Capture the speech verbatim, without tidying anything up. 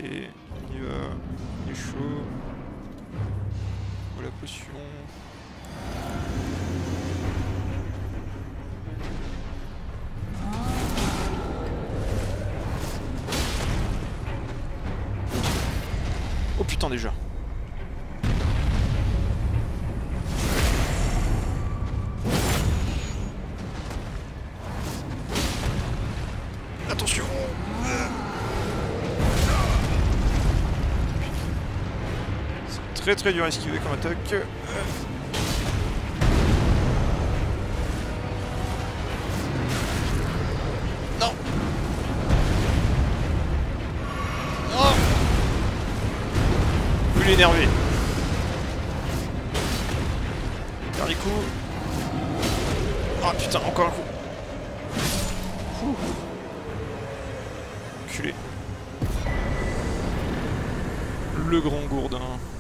Allez, on y va. Il est chaud. Voilà la potion. Oh putain déjà. Attention. C'est très très dur à esquiver comme attaque. Non. Non. Vous l'énerver. Dernier coup. Ah putain, encore un coup. Ouh. Enculé. Le grand gourdin.